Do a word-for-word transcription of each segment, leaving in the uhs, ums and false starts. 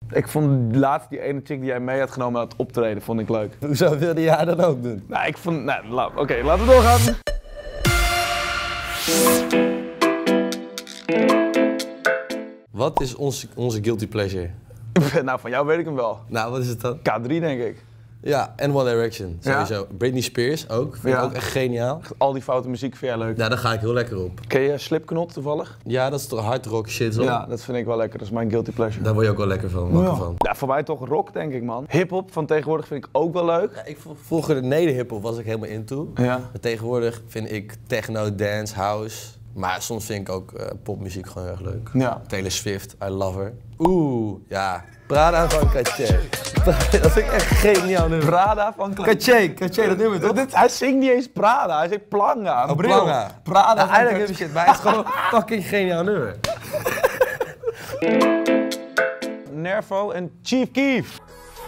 Ik vond laatst die ene chick die jij mee had genomen aan het optreden, vond ik leuk. Hoezo wilde jij dat ook doen? Nou, ik vond... Nou, la, oké, okay, laten we doorgaan. Wat is onze, onze guilty pleasure? Nou, van jou weet ik hem wel. Nou, wat is het dan? K drie, denk ik. Ja, en One Direction, sowieso. Ja? Britney Spears ook, vind ja. ik ook echt geniaal. Al die foute muziek vind jij leuk. Ja, daar ga ik heel lekker op. Ken je Slipknot toevallig? Ja, dat is toch hard rock shit, zo? Ja, dat vind ik wel lekker. Dat is mijn guilty pleasure. Daar word je ook wel lekker van, wakker ja. van. Ja, voor mij toch rock, denk ik, man. Hip-hop van tegenwoordig vind ik ook wel leuk. Ja, ik vroeger de neder-hiphop was ik helemaal into. Ja. Maar tegenwoordig vind ik techno, dance, house. Maar soms vind ik ook uh, popmuziek gewoon erg leuk. Ja. Taylor Swift, I love her. Oeh, ja. Prada van Caché. Dat vind ik echt geniaal nummer. Prada van Caché, Caché, dat nummer toch? Dit, hij zingt niet eens Prada, hij zingt Planga. Oh, Planga. Prada nou, van eigenlijk heb shit, maar het is gewoon een fucking geniaal nummer. Nervo en Chief Keef.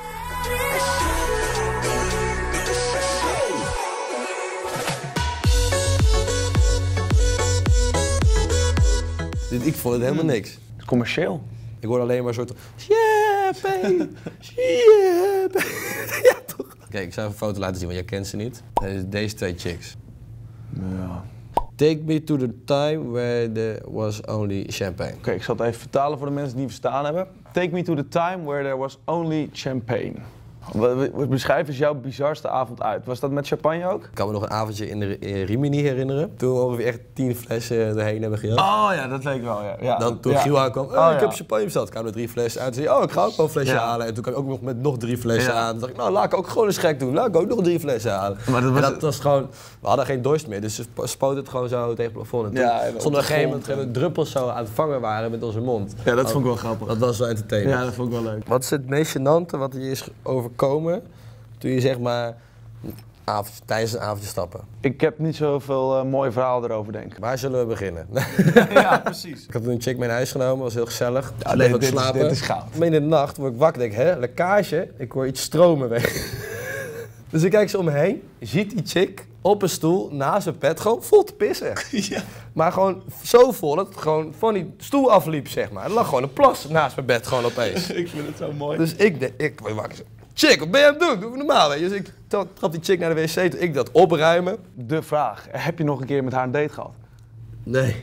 Ik vond het helemaal niks. Het is commercieel. Ik hoor alleen maar een soort... Champagne, champagne. Ja, toch? Kijk, ik zou even een foto laten zien, want jij kent ze niet. Deze twee chicks. Ja. Take me to the time where there was only champagne. Oké, okay, ik zal het even vertalen voor de mensen die het verstaan hebben. Take me to the time where there was only champagne. Beschrijf eens jouw bizarste avond uit. Was dat met champagne ook? Ik kan me nog een avondje in, de, in Rimini herinneren. Toen we ongeveer echt tien flessen erheen hebben gehad. Oh ja, dat weet ik wel, ja. ja. Dan toen ja. Giel aankwam, oh, oh, ik ja. heb champagne besteld. kwamen er drie flessen uit. Toen zei oh, ik ga ook wel een flesje ja. halen. En toen kwam ik ook nog met nog drie flessen ja. aan. Toen dacht ik, nou laat ik ook gewoon eens gek doen. Laat ik ook nog drie flessen halen. Maar dat was, en dat was gewoon, we hadden geen dorst meer. Dus ze spoten het gewoon zo tegen het plafond. En toen ja, en zonder op een gegeven moment druppels zo aan het vangen waren met onze mond. Ja, dat oh, vond ik wel grappig. Dat was wel entertainment. Ja, dat vond ik wel leuk. Wat is het meest gênante wat je is overkomen toen je zeg maar avond, tijdens een avondje stappen? Ik heb niet zoveel uh, mooie verhalen erover, denk ik. Waar zullen we beginnen? Ja, precies. Ik had toen een chick mee naar huis genomen, was heel gezellig. Ja, nee, dit, slapen. Dit is goud. Maar in de nacht word ik wakker, denk hè, lekkage. Ik hoor iets stromen weg. Dus ik kijk zo om me heen, ziet die chick op een stoel naast zijn bed gewoon vol te pissen. Ja. Maar gewoon zo vol dat het gewoon van die stoel afliep, zeg maar. Er lag gewoon een plas naast mijn bed gewoon opeens. Ik vind het zo mooi. Dus ik denk, ik word wakker. Chick, wat ben je aan het doen? Doe normaal, weet je. Dus ik trap die chick naar de wc toe, ik dat opruimen. De vraag, heb je nog een keer met haar een date gehad? Nee.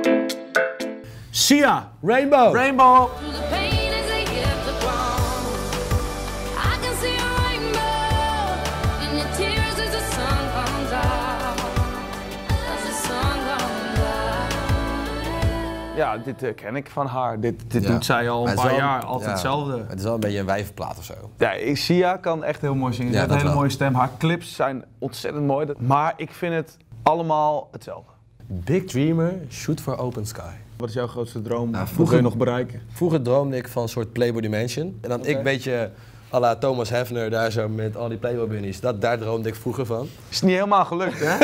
Sia, Rainbow. Rainbow. Ja, dit uh, ken ik van haar. Dit, dit ja. doet zij al een paar wel, jaar, altijd ja. hetzelfde. Het is wel een beetje een wijvenplaat of zo. Ja, Sia kan echt heel mooi zingen. Ze ja, heeft een hele wel. mooie stem. Haar clips zijn ontzettend mooi. Maar ik vind het allemaal hetzelfde. Big Dreamer, shoot for open sky. Wat is jouw grootste droom? Nou, Hoe wil je nog bereiken? Vroeger droomde ik van een soort Playboy Dimension. En dan okay. ik een beetje à la Thomas Hefner daar zo met al die Playboy bunnies. Dat, daar droomde ik vroeger van. Is niet helemaal gelukt, hè?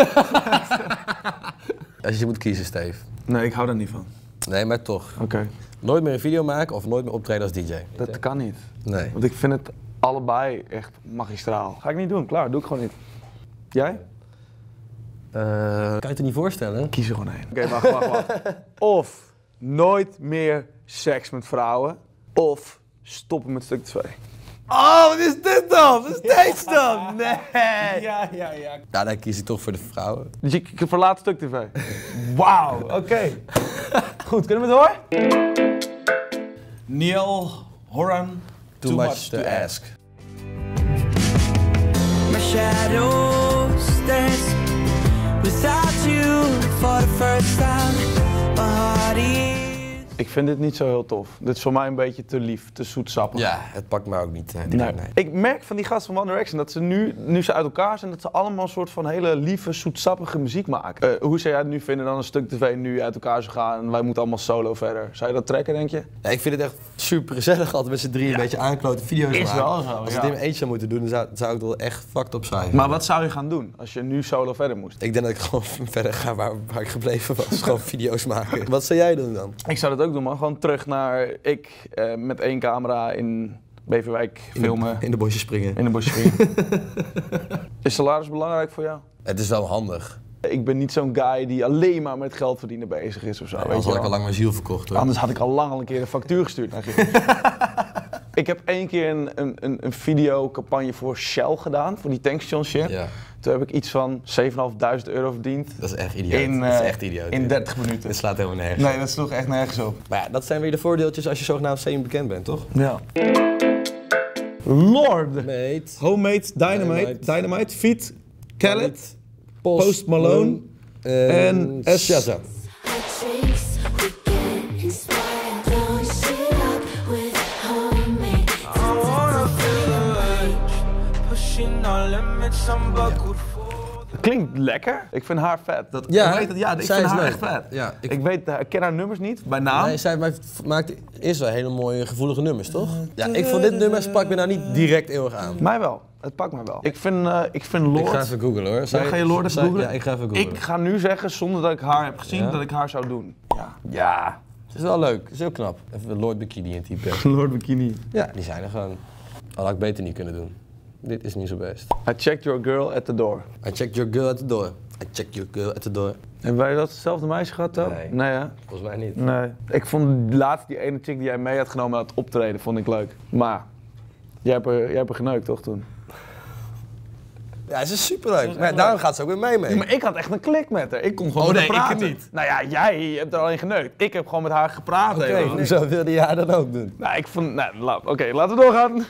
Als je moet kiezen, Steve. Nee, ik hou daar niet van. Nee, maar toch. Oké. Okay. Nooit meer een video maken of nooit meer optreden als D J? Dat kan niet. Nee. Want ik vind het allebei echt magistraal. Ga ik niet doen, klaar, doe ik gewoon niet. Jij? Uh, kan je het er niet voorstellen? Kies er gewoon één. Oké, okay, wacht, wacht, wacht. Of nooit meer seks met vrouwen, of stoppen met stuk twee. Oh, wat is dit dan? Wat is deze dan? Nee! Ja, ja, ja. Nou, dan kies ik toch voor de vrouwen. Dus je verlaat Stuk T V? Wauw, oké. Okay. Goed, kunnen we door? Niall Horan, Too, too much, much to, to ask. ask. My shadow stands without you for the first time. My heart is... Ik vind dit niet zo heel tof. Dit is voor mij een beetje te lief, te zoetsappig. Ja, het pakt me ook niet. Uh, nee. Nee. Ik merk van die gasten van One Direction dat ze nu, nu ze uit elkaar zijn, dat ze allemaal een soort van hele lieve, zoetsappige muziek maken. Uh, hoe zou jij het nu vinden dan een Stuk T V nu uit elkaar zou gaan en wij moeten allemaal solo verder? Zou je dat trekken, denk je? Ja, ik vind het echt super gezellig altijd met z'n drieën ja. een beetje aanklote video's is maken. Wel zo, Als ja. ik het in mijn eentje zou moeten doen, dan zou, zou ik dat echt fucked op zijn. Maar wat zou je gaan doen als je nu solo verder moest? Ik denk dat ik gewoon verder ga waar, waar ik gebleven was. Gewoon video's maken. Wat zou jij doen dan? Ik zou dat ook doen, man. Gewoon terug naar ik uh, met één camera in Beverwijk filmen. In de, in de bosjes springen. In de bosjes springen. Is salaris belangrijk voor jou? Het is wel handig. Ik ben niet zo'n guy die alleen maar met geld verdienen bezig is of zo. Ja, weet anders je had ik al lang mijn ziel verkocht hoor. Anders had ik al lang al een keer een factuur gestuurd naar Ik heb één keer een, een, een, een videocampagne voor Shell gedaan, voor die tankstation shit. Ja. Toen heb ik iets van zevenduizend euro verdiend. Dat is echt idioot. In, dat is uh, echt idioot. in dertig minuten. Het slaat helemaal nergens. Nee, dat sloeg echt nergens op. Maar ja, dat zijn weer de voordeeltjes als je zogenaamd semi-bekend bent, toch? Ja. Lord. Mate. Homemade Dynamite. Dynamite. Dynamite. Feat. Khaled. Post, Post Malone. En en S- Shazam. Klinkt lekker. Ik vind haar vet. Dat, Ja, ik weet het, ja, ik zij vind is haar leuk. echt vet. Ja, ik- ik, weet, ik ken haar nummers niet, bij naam. Nee, zij maakt, maakt eerst wel hele mooie gevoelige nummers, toch? Ja, ik vond dit nummer sprak me nou niet direct heel erg aan. Mij wel. Het pakt mij wel. Ik vind, uh, ik vind Lord... Ik ga even googlen hoor. Ja, ga je Lord even zij- googlen? Ja, ik ga even googlen. Ik ga nu zeggen, zonder dat ik haar heb gezien, Ja? dat ik haar zou doen. Ja. Ja, het is wel leuk. Het is heel knap. Even Lord Bikini intypen. Lord Bikini. Ja, die zijn er gewoon. Al had ik beter niet kunnen doen. Dit is niet zo best. I checked your girl at the door. I checked your girl at the door. I checked your girl at the door. Hebben wij dat hetzelfde meisje gehad ook? Nee. Nee, hè? Volgens mij niet. Nee. Ik vond laatst die ene chick die jij mee had genomen aan het optreden, vond ik leuk. Maar, jij hebt er, jij hebt er geneukt toch toen? Ja, ze is superleuk. echt Maar ja, leuk. daarom gaat ze ook met mij mee. Ja, maar ik had echt een klik met haar. Ik kon gewoon Oh, met nee, haar ik praten. niet. Nou ja, jij hebt er alleen geneukt. Ik heb gewoon met haar gepraat. Oké, helemaal. hoezo wilde je haar dan ook doen? Nou, ik vond... Nou, la- oké, laten we doorgaan.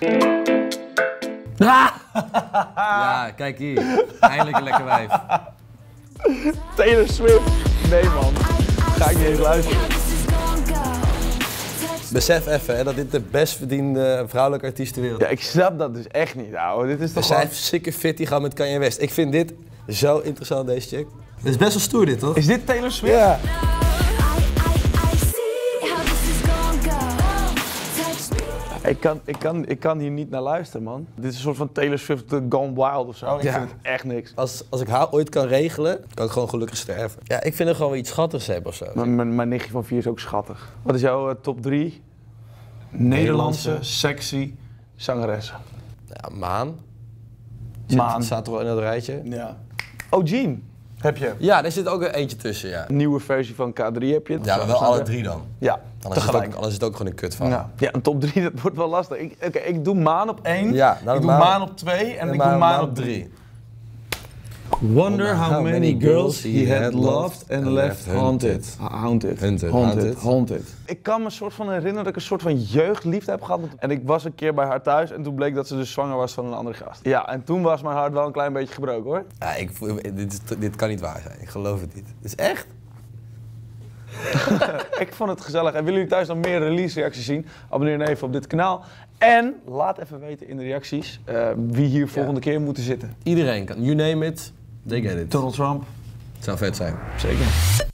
Ja, kijk hier. Eindelijk een lekker wijf. Taylor Swift. Nee man, ga ik niet eens luisteren. Besef even hè, dat dit de best verdiende vrouwelijke artiest ter wereld is. Ja, ik snap dat dus echt niet, ouwe. Dit is Er toch zijn gewoon... sikke fit die gaan met Kanye West. Ik vind dit zo interessant, deze chick. Het is best wel stoer dit, toch? Is dit Taylor Swift? Ja. Ik kan, ik, kan, ik kan hier niet naar luisteren, man. Dit is een soort van Taylor Swift uh, Gone Wild of zo. Ik Ja. vind het echt niks. Als, als ik haar ooit kan regelen, kan ik gewoon gelukkig sterven. Ja, ik vind er gewoon wel iets schattigs hebben of zo. Mijn, mijn, mijn nichtje van vier is ook schattig. Wat is jouw uh, top drie Nederlandse, Nederlandse. sexy zangeressen? Ja, Maan. Zit, Maan. Staat er wel in dat rijtje. Ja. Oh, Jean. Heb je. Ja, daar zit ook een eentje tussen, ja. Een nieuwe versie van K drie heb je. Ja, maar wel Snap alle je? drie dan. Ja, Anders is, het tegelijk. ook, anders is het ook gewoon een kut van. Ja. ja, een top drie, dat wordt wel lastig. Ik, oké, ik doe Maan op één, Ja, nou, ik doe Maan- Maan op twee en ik doe Maan op drie. Wonder how many girls he had loved and left haunted. Haunted. Haunted. Haunted. Haunted. Ik kan me een soort van herinneren dat ik een soort van jeugdliefde heb gehad. En ik was een keer bij haar thuis en toen bleek dat ze dus zwanger was van een andere gast. Ja, en toen was mijn hart wel een klein beetje gebroken hoor. Ja, ik, voel- dit, is- dit kan niet waar zijn. Ik geloof het niet. Het is echt? Ik vond het gezellig. En willen jullie thuis nog meer release reacties zien? Abonneer dan even op dit kanaal. En laat even weten in de reacties uh, wie hier volgende keer moet zitten. Iedereen kan. You name it, they get it. Donald Trump. Het zou vet zijn. Zeker.